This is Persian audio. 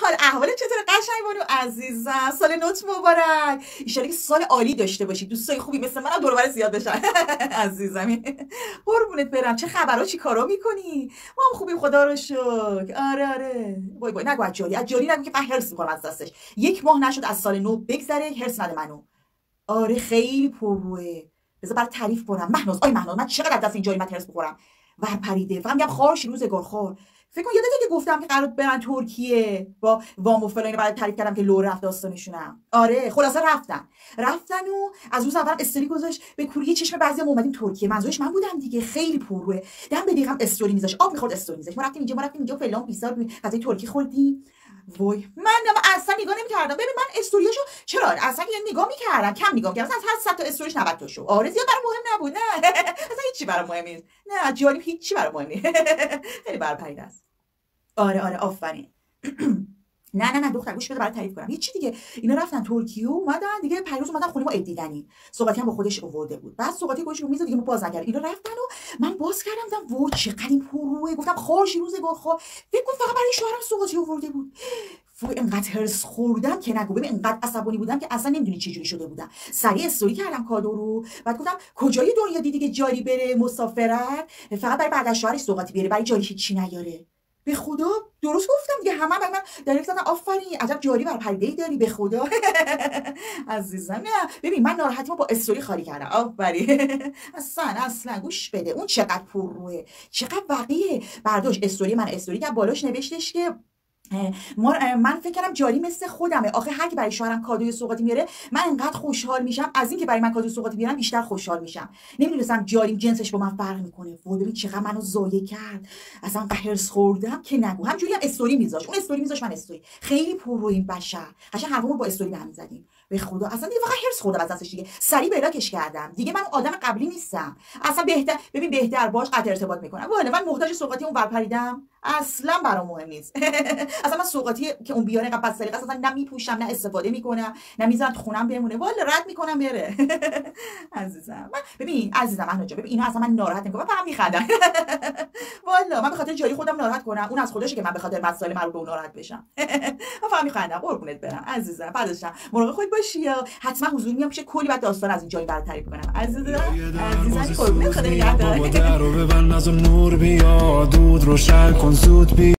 حال احوال چطور قشنگ بانو عزیزم؟ سال نوت مبارک. ان شاءالله که سال عالی داشته باشی، دوستای خوبی مثل منم دور و بر زیاد بشن. عزیزم قربونت برم. چه خبرها؟ چی کارا میکنی؟ ما هم خوبیم خدا رو شکر. آره وای نگو از جاری نگو که من هرس میکنم از دستش. 1 ماه نشد از سال نو بگذره هرس نده منو. آره خیلی پرروه. بذار برات تعریف کنم. مهناز من چقدر دست این جاری من هرس بخورم. ور پریده. فقط میگم خارش روزگار خار. فکر کن یادته که گفتم که قرار برن ترکیه با وام و فلان، بعد تعریف کردم که لو رفت داستانشونم. آره خلاصه رفتن و از روز اول استوری گذاشت به کوری چشم بعضیا اومدیم ترکیه. منظورش من بودم دیگه. خیلی پرروه. دم به دقیقم استوری میذاش، آب میخورد استوری میذاش. ما رفتیم اینجا فلان بیسار غذای ترکی خوردیم. وای من اصلا نگاه نمی‌کردم. ببین من استوریاشو چرا اصلا نگاه می‌کردم، کم نگاه می‌کردم. مثلا از 100 تا استوریش 90 تا شو. آره زیاد برام مهم نبود. نه اصلا هیچی برام مهم نیست. نه جالب هیچی برام مهم نیست. خیلی برپرید است. آره آفرین. نه دختر گوش بده برات تعریف کنم. هیچی دیگه. اینا رفتن ترکیه و اومدن دیگه پیروز اومدن خونه ما عید دیدنی. سوغاتی هم با خودش آورده بود. بعد سوغاتی گوش رو میز دیگه باز نکرد. اینا رفتن و من باز کردم دیدم وای چقدر این پروه. گفتم خارش روزگار خار. فکر کن فقط برای شوهرم سوغاتی آورده بود. وای انقدر هرس خوردم که نگو. ببین انقدر عصبانی بودم که اصلا نمیدونی چه جوری شده بودم. سریع استوری کردم کادو رو. بعد گفتم کجای دنیا دیدی که جاری بره مسافرت فقط برای بعد از شوهرش سوغاتی بیاره، برای جاری هیچی نیاره. به خدا درست گفتم دیگه. همه من دایرکت زدن آفرین عجب جاری بر پرده‌ای داری. به خدا عزیزم. نه ببین من ناراحتیمو با استوری خالی کردم. آفرین. اصلا گوش بده اون چقدر پرروه، چقدر وقیه. برداشت استوری من استوری که بالاش نوشتش که من فکر کردم جاری مثل خودمه. آخه هر کی برای شوهرم کادوی سوغاتی میاره من انقدر خوشحال میشم، از این که برای من کادوی سوغاتی بیارن بیشتر خوشحال میشم. نمیدونستم جاری جنسش با من فرق میکنه. وای ببین چقدر منو ضایع کرد. اصلا هرس خوردم که نگو. همجوری هم استوری میذاش، اون استوری میذاش من استوری. خیلی پر رو این بشر. قشنگ حرفمون با استوری به هم زدیم. به خدا اصلا دیگه واقعا هرس خوردم از دستش دیگه. سری بلاکش کردم. دیگه من آدم قبلی نیستم. اصلا بهتر باش قطع ارتباط میکنم. والا من محتاج سوغاتی اون ور پریدم. اصلا برام مهم نیست. اصلا من سوغاتی که اون بیاره اینقدر بس سلیقه اصلا نه میپوشم نه استفاده میکنم نه میذارم تو خونم بمونه. والا رد میکنم بره. عزیزم ببین مهناز جان ببین اینا اصلا من ناراحت نمیکنم. فقط میخندم. والا من به خاطر جاری خودم ناراحت کنم اون از خودشه که من به خاطر مسائل مربوط به اون ناراحت بشم. من فقط میخندم. قربونت برم عزیزم. بعدش مراقب خودت باشی یا حتما حضور میام پیش کلی بعد داستان از این جایی برات تعریف کنم. عزیزم قربونت خدا نگهدار.